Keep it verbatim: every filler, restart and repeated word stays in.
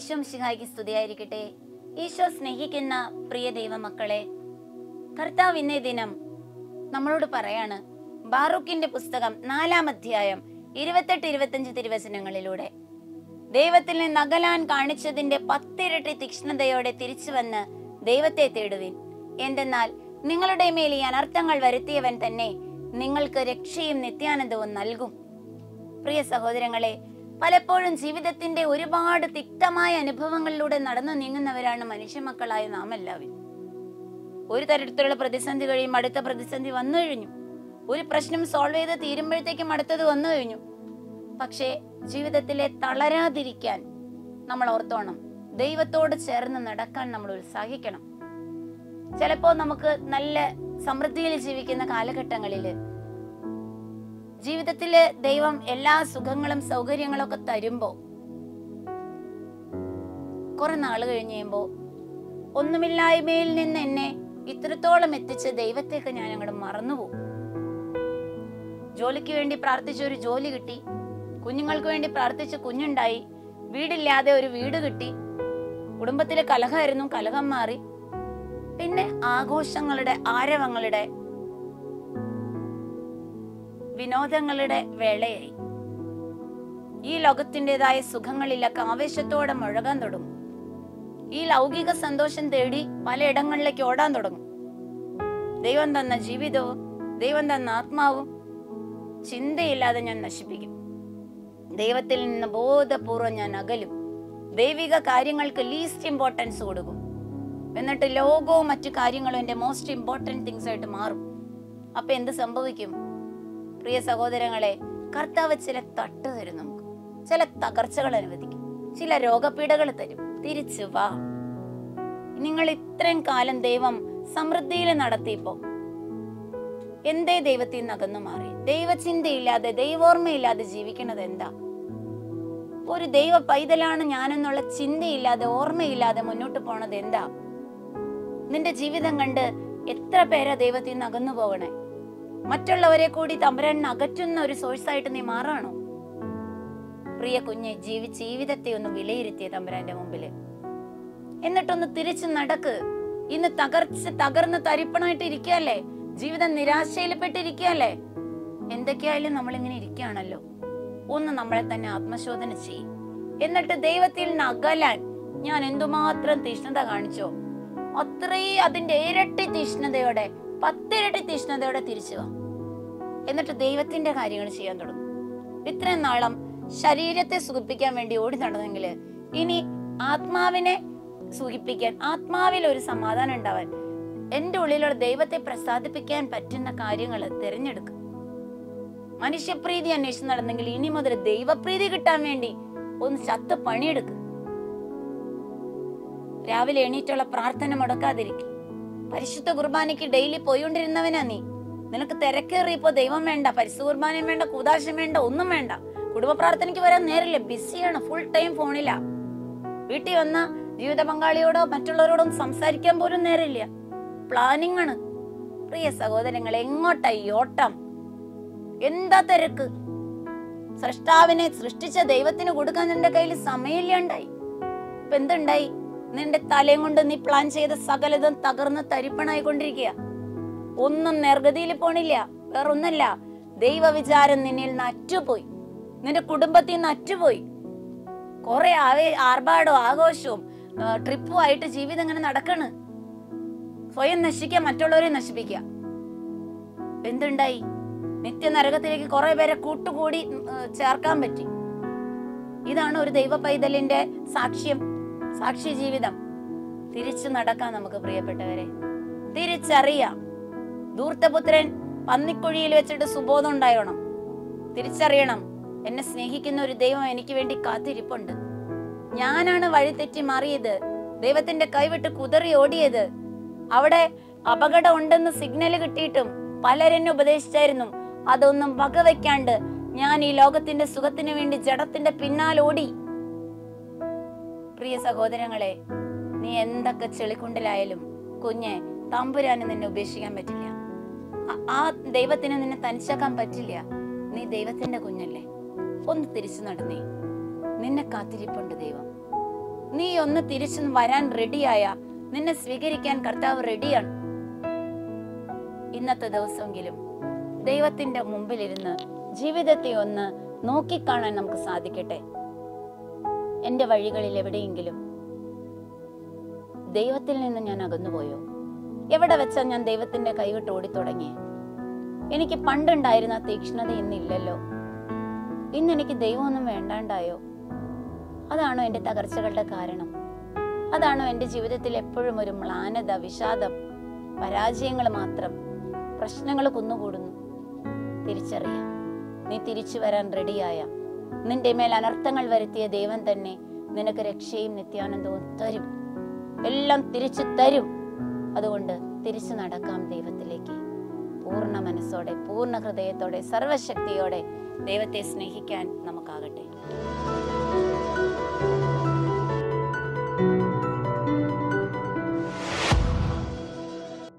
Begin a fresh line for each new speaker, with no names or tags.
ഈശോ മിശിഹായ്ക്ക് സ്തുതിയായിരിക്കട്ടെ. ഈശോ സ്നേഹിക്കുന്ന പ്രിയ ദൈവമക്കളെ, കർത്താവ് ഇന്നേ ദിനം നമ്മളോട് പറയാണ് ബാറൂക്കിന്റെ പുസ്തകം നാലാം അധ്യായം ഇരുപത്തെട്ട് ഇരുപത്തഞ്ച് തിരുവചനങ്ങളിലൂടെ, ദൈവത്തിൽ നിന്ന് അകലാൻ കാണിച്ചതിന്റെ പത്തിരട്ടി തീക്ഷ്ണതയോടെ തിരിച്ചു വന്ന് ദൈവത്തെ തേടുവിൻ. എന്തെന്നാൽ നിങ്ങളുടെ മേൽ ഈ അനർത്ഥങ്ങൾ വരുത്തിയവൻ തന്നെ നിങ്ങൾക്ക് രക്ഷയും നിത്യാനന്ദവും നൽകും. പ്രിയ സഹോദരങ്ങളെ, പലപ്പോഴും ജീവിതത്തിന്റെ ഒരുപാട് തിക്തമായ അനുഭവങ്ങളിലൂടെ നടന്നു നീങ്ങുന്നവരാണ് മനുഷ്യ മക്കളായ നാം എല്ലാവരും. ഒരു തരത്തിലുള്ള പ്രതിസന്ധി കഴിയും അടുത്ത പ്രതിസന്ധി വന്നു കഴിഞ്ഞു. ഒരു പ്രശ്നം സോൾവ് ചെയ്ത് തീരുമ്പോഴത്തേക്കും അടുത്തത് വന്നു കഴിഞ്ഞു. പക്ഷേ ജീവിതത്തിലെ തളരാതിരിക്കാൻ നമ്മൾ ഓർത്തോണം, ദൈവത്തോട് ചേർന്ന് നടക്കാൻ നമ്മൾ ഉത്സാഹിക്കണം. ചിലപ്പോ നമുക്ക് നല്ല സമൃദ്ധിയിൽ ജീവിക്കുന്ന കാലഘട്ടങ്ങളില് ജീവിതത്തില് ദൈവം എല്ലാ സുഖങ്ങളും സൗകര്യങ്ങളും ഒക്കെ തരുമ്പോ കുറെ നാള് കഴിഞ്ഞ് കഴിയുമ്പോ ഒന്നുമില്ലായ്മയിൽ നിന്ന് എന്നെ ഇത്രത്തോളം എത്തിച്ച് ദൈവത്തേക്ക് ഞാൻ അങ്ങോട്ട് മറന്നുപോകും. ജോലിക്ക് വേണ്ടി പ്രാർത്ഥിച്ച ഒരു ജോലി കിട്ടി, കുഞ്ഞുങ്ങൾക്ക് വേണ്ടി പ്രാർത്ഥിച്ച കുഞ്ഞുണ്ടായി, വീടില്ലാതെ ഒരു വീട് കിട്ടി, കുടുംബത്തിലെ കലഹമായിരുന്നു, കലഹം മാറി, പിന്നെ ആഘോഷങ്ങളുടെ ആരവങ്ങളുടെ വിനോദങ്ങളുടെ വേളയായി. ഈ ലോകത്തിൻ്റെതായ സുഖങ്ങളിലൊക്കെ ആവേശത്തോടെ മുഴകാൻ തുടങ്ങും. ഈ ലൗകിക സന്തോഷം തേടി പലയിടങ്ങളിലേക്ക് ഓടാൻ തുടങ്ങും. ദൈവം തന്ന ജീവിതവും ദൈവം തന്ന ആത്മാവും ചിന്തയില്ലാതെ ഞാൻ നശിപ്പിക്കും. ദൈവത്തിൽ നിന്ന് ബോധപൂർവം ഞാൻ അകലും. ദൈവിക കാര്യങ്ങൾക്ക് ലീസ്റ്റ് ഇമ്പോർട്ടൻസ് കൊടുക്കും. എന്നിട്ട് ലോകവും മറ്റു കാര്യങ്ങളും എന്റെ മോസ്റ്റ് ഇമ്പോർട്ടന്റ് തിങ്സ് ആയിട്ട് മാറും. അപ്പൊ എന്ത് സംഭവിക്കും? പ്രിയ സഹോദരങ്ങളെ, കർത്താവ് ചില തട്ട് തരും, നമുക്ക് ചില തകർച്ചകൾ അനുവദിക്കും, ചില രോഗപീഠകൾ തരും. തിരിച്ചു വാ. നിങ്ങൾ ഇത്രയും കാലം ദൈവം സമൃദ്ധിയിൽ നടത്തിയപ്പോ എന്തേ ദൈവത്തിൽ നിന്ന് അകന്നു മാറി? ദൈവചിന്തയില്ലാതെ ദൈവോർമ്മയില്ലാതെ ജീവിക്കണത് എന്താ? ഒരു ദൈവ പൈതലാണ് ഞാനെന്നുള്ള ചിന്തയില്ലാതെ ഓർമ്മയില്ലാതെ മുന്നോട്ട് പോണത് എന്താ? നിന്റെ ജീവിതം കണ്ട് എത്ര പേരാ ദൈവത്തിൽ നിന്ന് അകന്നു പോകണേ? മറ്റുള്ളവരെ കൂടി തമ്പുരാൻ അകറ്റുന്ന ഒരു സോഴ്സായിട്ട് നീ മാറാണോ? പ്രിയ കുഞ്ഞെ, ജീവി ജീവിതത്തെ ഒന്ന് വിലയിരുത്തിയ തമ്പുരാന്റെ മുമ്പില്, എന്നിട്ടൊന്ന് തിരിച്ചു നടക്ക്. ഇന്ന് തകർച്ച് തകർന്ന് തരിപ്പണായിട്ട് ഇരിക്കല്ലേ? ജീവിതം നിരാശയിൽപ്പെട്ടിരിക്കല്ലേ? എന്തൊക്കെയായാലും നമ്മളിങ്ങനെ ഇരിക്കുകയാണല്ലോ. ഒന്ന് നമ്മളെ തന്നെ ആത്മശോധന ചെയ്യും. എന്നിട്ട് ദൈവത്തിൽ നിന്ന് അകലാൻ ഞാൻ എന്തുമാത്രം തീഷ്ണത കാണിച്ചോ അത്രയും അതിന്റെ ഇരട്ടി തീഷ്ണതയോടെ, പത്തിരട്ടി തീഷ്ണതയോടെ തിരിച്ചു വാ. എന്നിട്ട് ദൈവത്തിന്റെ കാര്യങ്ങൾ ചെയ്യാൻ തുടങ്ങും. ഇത്രയും നാളം ശരീരത്തെ സുഖിപ്പിക്കാൻ വേണ്ടി ഓടി നടന്നെങ്കിൽ ഇനി ആത്മാവിനെ സുഖിപ്പിക്കാൻ, ആത്മാവിൽ ഒരു സമാധാനം ഉണ്ടാവാൻ, എന്റെ ഉള്ളിലുള്ള ദൈവത്തെ പ്രസാദിപ്പിക്കാൻ പറ്റുന്ന കാര്യങ്ങൾ തിരഞ്ഞെടുക്കും. മനുഷ്യപ്രീതി അന്വേഷിച്ച് നടന്നെങ്കിൽ ഇനി മുതൽ ദൈവപ്രീതി കിട്ടാൻ വേണ്ടി ഒന്ന് ചത്ത് പണിയെടുക്ക്. രാവിലെ എണീറ്റുള്ള പ്രാർത്ഥന മുടക്കാതിരിക്കും. പരിശുദ്ധ കുർബാനയ്ക്ക് ഡെയിലി പോയിക്കൊണ്ടിരുന്നവനാ നീ. നിനക്ക് തിരക്കേറിയപ്പോ ദൈവം വേണ്ട, പരിശുദ്ധ കുർബാനയും വേണ്ട, കൂദാശം വേണ്ട, ഒന്നും വേണ്ട. കുടുംബ പ്രാർത്ഥനയ്ക്ക് വരാൻ നേരില്ല, ബിസിയാണ്, ഫുൾ ടൈം ഫോണിലാ. വീട്ടിൽ വന്ന ജീവിത പങ്കാളിയോടോ മറ്റുള്ളവരോടോ സംസാരിക്കാൻ പോലും നേരില്ല, പ്ലാനിങ് ആണ്. പ്രിയ സഹോദരങ്ങൾ, എങ്ങോട്ടായി ഓട്ടം? എന്താ തിരക്ക്? സൃഷ്ടാവിനെ സൃഷ്ടിച്ച ദൈവത്തിന് കൊടുക്കാൻ നിന്റെ കയ്യിൽ സമയമില്ലാണ്ടായി. ഇപ്പൊ എന്തുണ്ടായി? നിന്റെ തലയും കൊണ്ട് നീ പ്ലാൻ ചെയ്ത സകലതും തകർന്ന് തരിപ്പണായിക്കൊണ്ടിരിക്കുക. ഒന്നും നേർഗതിയിൽ പോണില്ല. വേറൊന്നല്ല, ദൈവ വിചാരം നിന്നിൽ നിന്ന് അറ്റുപോയി, നിന്റെ കുടുംബത്തിൽ നിന്ന് അറ്റുപോയി. കുറെ ആവേ ആർഭാടവും ആഘോഷവും ട്രിപ്പും ആയിട്ട് ജീവിതം ഇങ്ങനെ നടക്കണ്. സ്വയം നശിക്കുക, മറ്റുള്ളവരെ നശിപ്പിക്കുക. എന്തുണ്ടായി? നിത്യനരകത്തിലേക്ക് കുറെ പേരെ കൂട്ടുകൂടി ചേർക്കാൻ പറ്റി. ഇതാണ് ഒരു ദൈവ പൈതലിന്റെ സാക്ഷ്യം, സാക്ഷി ജീവിതം. തിരിച്ചു നടക്കാൻ നമുക്ക് പ്രിയപ്പെട്ടവരെ, തിരിച്ചറിയാം. ധൂർത്തപുത്രൻ പന്നിക്കുഴിയിൽ വെച്ചിട്ട് സുബോധം ഉണ്ടായോണം. തിരിച്ചറിയണം, എന്നെ സ്നേഹിക്കുന്ന ഒരു ദൈവം എനിക്ക് വേണ്ടി കാത്തിരിപ്പുണ്ട്. ഞാനാണ് വഴിതെറ്റി മാറിയത്, ദൈവത്തിന്റെ കൈവിട്ട് കുതറി ഓടിയത്. അവിടെ അപകടം ഉണ്ടെന്ന് സിഗ്നല് കിട്ടിയിട്ടും പലരെന്നെ ഉപദേശിച്ചായിരുന്നു. അതൊന്നും വകവെക്കാണ്ട് ഞാൻ ഈ ലോകത്തിന്റെ സുഖത്തിന് വേണ്ടി ജഡത്തിന്റെ പിന്നാലോടി. പ്രിയ സഹോദരങ്ങളെ, നീ എന്തൊക്കെ ചെളിക്കുണ്ടിലായാലും കുഞ്ഞെ, തമ്പുരാന് നിന്നെ ഉപേക്ഷിക്കാൻ പറ്റില്ല. ആ ദൈവത്തിന് നിന്നെ തനിച്ചാക്കാൻ പറ്റില്ല. നീ ദൈവത്തിന്റെ കുഞ്ഞല്ലേ. ഒന്ന് തിരിച്ചു നടന്നേ, നിന്നെ കാത്തിരിപ്പുണ്ട് ദൈവം. നീ ഒന്ന് തിരിച്ചു വരാൻ റെഡിയായ നിന്നെ സ്വീകരിക്കാൻ കർത്താവ് റെഡിയാണ്. ഇന്നത്തെ ദിവസമെങ്കിലും ദൈവത്തിന്റെ മുമ്പിലിരുന്ന് ജീവിതത്തെ ഒന്ന് നോക്കിക്കാണാൻ നമുക്ക് സാധിക്കട്ടെ. എന്റെ വഴികളിൽ എവിടെയെങ്കിലും ദൈവത്തിൽ നിന്ന് ഞാൻ അകന്നുപോയോ? എവിടെ വെച്ചാൽ ഞാൻ ദൈവത്തിന്റെ കൈവിട്ട് ഓടിത്തുടങ്ങി? എനിക്ക് പണ്ടുണ്ടായിരുന്ന തീക്ഷ്ണത ഇന്നില്ലല്ലോ. ഇന്ന് എനിക്ക് ദൈവമൊന്നും വേണ്ടാണ്ടായോ? അതാണോ എന്റെ തകർച്ചകളുടെ കാരണം? അതാണോ എന്റെ ജീവിതത്തിൽ എപ്പോഴും ഒരു മ്ലാനത, വിഷാദം, പരാജയങ്ങൾ മാത്രം, പ്രശ്നങ്ങൾ കുന്നുകൂടുന്നു? തിരിച്ചറിയാം, നീ തിരിച്ചു വരാൻ റെഡിയായ, നിന്റെ മേൽ അനർത്ഥങ്ങൾ വരുത്തിയ ദൈവം തന്നെ നിനക്ക് രക്ഷയും നിത്യാനന്ദവും തരും. എല്ലാം തിരിച്ചു തരും. അതുകൊണ്ട് തിരിച്ചു നടക്കാം ദൈവത്തിലേക്ക്. പൂർണ്ണ മനസ്സോടെ, പൂർണ്ണ ഹൃദയത്തോടെ, സർവശക്തിയോടെ ദൈവത്തെ സ്നേഹിക്കാൻ നമുക്കാകട്ടെ.